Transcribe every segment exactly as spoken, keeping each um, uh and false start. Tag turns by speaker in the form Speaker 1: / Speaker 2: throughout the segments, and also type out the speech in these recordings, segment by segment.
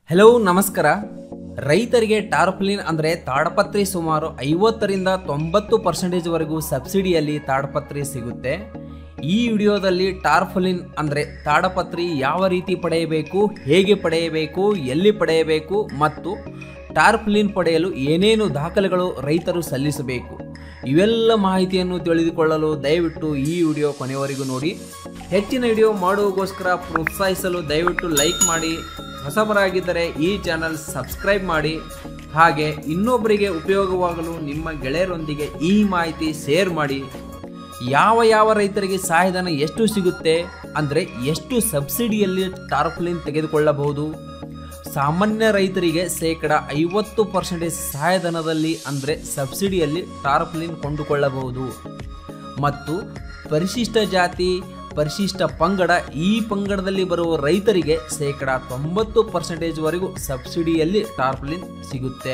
Speaker 1: Hello ನಮಸ್ಕಾರ. ರೈತರಿಗೆ tarpaulin ಅಂದರೆ ತಾಡಪತ್ರಿ ಸುಮಾರು ಐವತ್ತರಿಂದ ತೊಂಬತ್ತು ಪರ್ಸೆಂಟೇಜ್ ವರೆಗೂ ಸಬ್ಸಿಡಿಯಲ್ಲಿ ತಾಡಪತ್ರಿ ಸಿಗುತ್ತೆ. ಈ ವಿಡಿಯೋದಲ್ಲಿ ಟಾರ್ಪಲಿನ್ ಅಂದರೆ ತಾಡಪತ್ರಿ ಯಾವ ರೀತಿ ಪಡೆಯಬೇಕು, ಹೇಗೆ ಪಡೆಯಬೇಕು, ಎಲ್ಲಿ ಪಡೆಯಬೇಕು ಮತ್ತು ಟಾರ್ಪಲಿನ್ ಪಡೆಯಲು ಏನೇನು ದಾಖಲೆಗಳು ರೈತರು ಸಲ್ಲಿಸಬೇಕು, ಇವೆಲ್ಲ ಮಾಹಿತಿಯನ್ನು ತಿಳಿದುಕೊಳ್ಳಲು ದಯವಿಟ್ಟು ಈ ವಿಡಿಯೋ ಕೊನೆಯವರೆಗೂ ನೋಡಿ. ಹೆಚ್ಚಿನ ವಿಡಿಯೋ ಮಾಡುವಗೋಸ್ಕರ ಪ್ರೋತ್ಸಾಹಿಸಲು ದಯವಿಟ್ಟು ಲೈಕ್ ಮಾಡಿ, ಹೊಸಬರಾಗಿದ್ದರೆ ಈ ಚಾನಲ್ ಸಬ್ಸ್ಕ್ರೈಬ್ ಮಾಡಿ, ಹಾಗೆ ಇನ್ನೊಬ್ಬರಿಗೆ ಉಪಯೋಗವಾಗಲು ನಿಮ್ಮ ಗೆಳೆಯರೊಂದಿಗೆ ಈ ಮಾಹಿತಿ ಶೇರ್ ಮಾಡಿ. ಯಾವ ಯಾವ ರೈತರಿಗೆ ಸಹಾಯಧನ ಎಷ್ಟು ಸಿಗುತ್ತೆ ಅಂದರೆ ಎಷ್ಟು ಸಬ್ಸಿಡಿಯಲ್ಲಿ ಟಾರ್ಪಲಿನ್ ತೆಗೆದುಕೊಳ್ಳಬಹುದು, ಸಾಮಾನ್ಯ ರೈತರಿಗೆ ಶೇಕಡ ಐವತ್ತು ಪರ್ಸೆಂಟೇಜ್ ಸಹಾಯಧನದಲ್ಲಿ ಅಂದರೆ ಸಬ್ಸಿಡಿಯಲ್ಲಿ ಟಾರ್ಪಲಿನ್ ಕೊಂಡುಕೊಳ್ಳಬಹುದು ಮತ್ತು ಪರಿಶಿಷ್ಟ ಜಾತಿ ಪರಿಶಿಷ್ಟ ಪಂಗಡ ಈ ಪಂಗಡದಲ್ಲಿ ಬರುವ ರೈತರಿಗೆ ಶೇಕಡ ತೊಂಬತ್ತು ಪರ್ಸೆಂಟೇಜ್ ವರೆಗೂ ಸಬ್ಸಿಡಿಯಲ್ಲಿ ಟಾರ್ಪಲಿನ್ ಸಿಗುತ್ತೆ.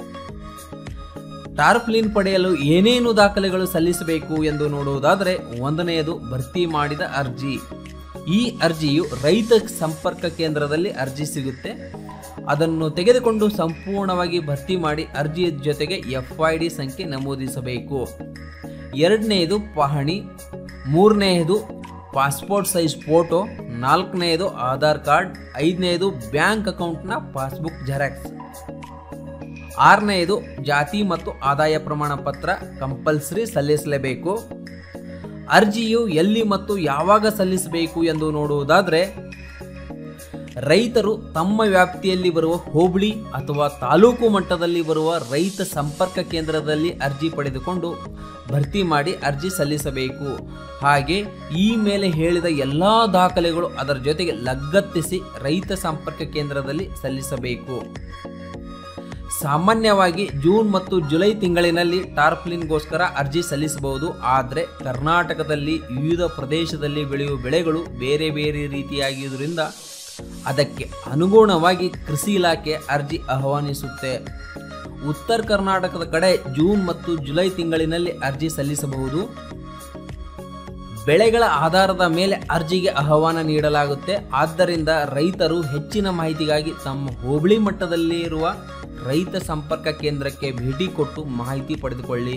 Speaker 1: ಟಾರ್ಪಲಿನ್ ಪಡೆಯಲು ಏನೇನು ದಾಖಲೆಗಳು ಸಲ್ಲಿಸಬೇಕು ಎಂದು ನೋಡುವುದಾದರೆ, ಒಂದನೆಯದು ಭರ್ತಿ ಮಾಡಿದ ಅರ್ಜಿ. ಈ ಅರ್ಜಿಯು ರೈತ ಸಂಪರ್ಕ ಕೇಂದ್ರದಲ್ಲಿ ಅರ್ಜಿ ಸಿಗುತ್ತೆ. ಅದನ್ನು ತೆಗೆದುಕೊಂಡು ಸಂಪೂರ್ಣವಾಗಿ ಭರ್ತಿ ಮಾಡಿ ಅರ್ಜಿಯ ಜೊತೆಗೆ ಎಫ್ ಐ ಡಿ ಸಂಖ್ಯೆ ನಮೂದಿಸಬೇಕು. ಎರಡನೆಯದು ಪಹಣಿ, ಮೂರನೆಯದು ಪಾಸ್ಪೋರ್ಟ್ ಸೈಜ್ ಫೋಟೋ, ನಾಲ್ಕನೆಯದು ಆಧಾರ್ ಕಾರ್ಡ್, ಐದನೆಯದು ಬ್ಯಾಂಕ್ ಅಕೌಂಟ್ನ ಪಾಸ್ಬುಕ್ ಜೆರಾಕ್ಸ್, ಆರನೆಯದು ಜಾತಿ ಮತ್ತು ಆದಾಯ ಪ್ರಮಾಣ ಪತ್ರ ಕಂಪಲ್ಸರಿ ಸಲ್ಲಿಸಲೇಬೇಕು. ಅರ್ಜಿಯು ಎಲ್ಲಿ ಮತ್ತು ಯಾವಾಗ ಸಲ್ಲಿಸಬೇಕು ಎಂದು ನೋಡುವುದಾದರೆ, ರೈತರು ತಮ್ಮ ವ್ಯಾಪ್ತಿಯಲ್ಲಿ ಬರುವ ಹೋಬಳಿ ಅಥವಾ ತಾಲೂಕು ಮಟ್ಟದಲ್ಲಿ ಬರುವ ರೈತ ಸಂಪರ್ಕ ಕೇಂದ್ರದಲ್ಲಿ ಅರ್ಜಿ ಪಡೆದುಕೊಂಡು ಭರ್ತಿ ಮಾಡಿ ಅರ್ಜಿ ಸಲ್ಲಿಸಬೇಕು. ಹಾಗೆ ಈ ಮೇಲೆ ಹೇಳಿದ ಎಲ್ಲ ದಾಖಲೆಗಳು ಅದರ ಜೊತೆಗೆ ಲಗತ್ತಿಸಿ ರೈತ ಸಂಪರ್ಕ ಕೇಂದ್ರದಲ್ಲಿ ಸಲ್ಲಿಸಬೇಕು. ಸಾಮಾನ್ಯವಾಗಿ ಜೂನ್ ಮತ್ತು ಜುಲೈ ತಿಂಗಳಿನಲ್ಲಿ ಟಾರ್ಪಲಿನ್ಗೋಸ್ಕರ ಅರ್ಜಿ ಸಲ್ಲಿಸಬಹುದು. ಆದರೆ ಕರ್ನಾಟಕದಲ್ಲಿ ವಿವಿಧ ಪ್ರದೇಶದಲ್ಲಿ ಬೆಳೆಯುವ ಬೆಳೆಗಳು ಬೇರೆ ಬೇರೆ ರೀತಿಯಾಗಿರುವುದರಿಂದ ಅದಕ್ಕೆ ಅನುಗುಣವಾಗಿ ಕೃಷಿ ಇಲಾಖೆ ಅರ್ಜಿ ಆಹ್ವಾನಿಸುತ್ತೆ. ಉತ್ತರ ಕರ್ನಾಟಕದ ಕಡೆ ಜೂನ್ ಮತ್ತು ಜುಲೈ ತಿಂಗಳಿನಲ್ಲಿ ಅರ್ಜಿ ಸಲ್ಲಿಸಬಹುದು. ಬೆಳೆಗಳ ಆಧಾರದ ಮೇಲೆ ಅರ್ಜಿಗೆ ಆಹ್ವಾನ ನೀಡಲಾಗುತ್ತೆ. ಆದ್ದರಿಂದ ರೈತರು ಹೆಚ್ಚಿನ ಮಾಹಿತಿಗಾಗಿ ತಮ್ಮ ಹೋಬಳಿ ಮಟ್ಟದಲ್ಲಿ ಇರುವ ರೈತ ಸಂಪರ್ಕ ಕೇಂದ್ರಕ್ಕೆ ಭೇಟಿ ಕೊಟ್ಟು ಮಾಹಿತಿ ಪಡೆದುಕೊಳ್ಳಿ.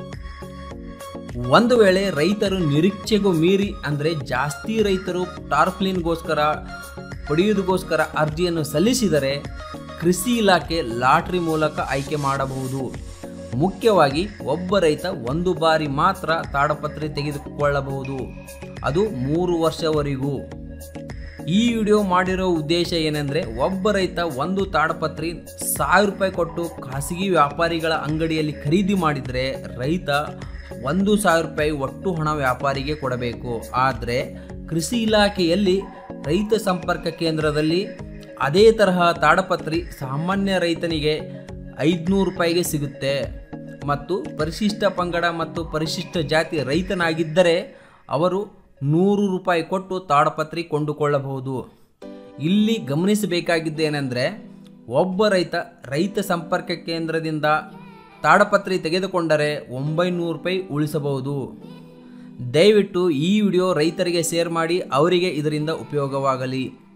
Speaker 1: ಒಂದು ವೇಳೆ ರೈತರು ನಿರೀಕ್ಷೆಗೂ ಮೀರಿ ಅಂದರೆ ಜಾಸ್ತಿ ರೈತರು ಟಾರ್ಪಲಿನ್ಗೋಸ್ಕರ ಪಡೆಯುವುದಕ್ಕೋಸ್ಕರ ಅರ್ಜಿಯನ್ನು ಸಲ್ಲಿಸಿದರೆ ಕೃಷಿ ಇಲಾಖೆ ಲಾಟರಿ ಮೂಲಕ ಆಯ್ಕೆ ಮಾಡಬಹುದು. ಮುಖ್ಯವಾಗಿ ಒಬ್ಬ ರೈತ ಒಂದು ಬಾರಿ ಮಾತ್ರ ತಾಡಪತ್ರಿ ತೆಗೆದುಕೊಳ್ಳಬಹುದು, ಅದು ಮೂರು ವರ್ಷವರೆಗೂ. ಈ ವಿಡಿಯೋ ಮಾಡಿರೋ ಉದ್ದೇಶ ಏನೆಂದರೆ, ಒಬ್ಬ ರೈತ ಒಂದು ತಾಡಪತ್ರಿ ಸಾವಿರ ರೂಪಾಯಿ ಕೊಟ್ಟು ಖಾಸಗಿ ವ್ಯಾಪಾರಿಗಳ ಅಂಗಡಿಯಲ್ಲಿ ಖರೀದಿ ಮಾಡಿದರೆ ರೈತ ಒಂದು ಸಾವಿರ ರೂಪಾಯಿ ಒಟ್ಟು ಹಣ ವ್ಯಾಪಾರಿಗೆ ಕೊಡಬೇಕು. ಆದರೆ ಕೃಷಿ ಇಲಾಖೆಯಲ್ಲಿ ರೈತ ಸಂಪರ್ಕ ಕೇಂದ್ರದಲ್ಲಿ ಅದೇ ತರಹ ತಾಡಪತ್ರಿ ಸಾಮಾನ್ಯ ರೈತನಿಗೆ ಐದುನೂರು ರೂಪಾಯಿಗೆ ಸಿಗುತ್ತೆ ಮತ್ತು ಪರಿಶಿಷ್ಟ ಪಂಗಡ ಮತ್ತು ಪರಿಶಿಷ್ಟ ಜಾತಿ ರೈತನಾಗಿದ್ದರೆ ಅವರು ನೂರು ರೂಪಾಯಿ ಕೊಟ್ಟು ತಾಡಪತ್ರಿ ಕೊಂಡುಕೊಳ್ಳಬಹುದು. ಇಲ್ಲಿ ಗಮನಿಸಬೇಕಾಗಿದ್ದೇನೆಂದರೆ, ಒಬ್ಬ ರೈತ ರೈತ ಸಂಪರ್ಕ ಕೇಂದ್ರದಿಂದ ತಾಡಪತ್ರಿ ತೆಗೆದುಕೊಂಡರೆ ಒಂಬೈನೂರು ರೂಪಾಯಿ ಉಳಿಸಬಹುದು. ದಯವಿಟ್ಟು ಈ ವಿಡಿಯೋ ರೈತರಿಗೆ ಶೇರ್ ಮಾಡಿ, ಅವರಿಗೆ ಇದರಿಂದ ಉಪಯೋಗವಾಗಲಿ.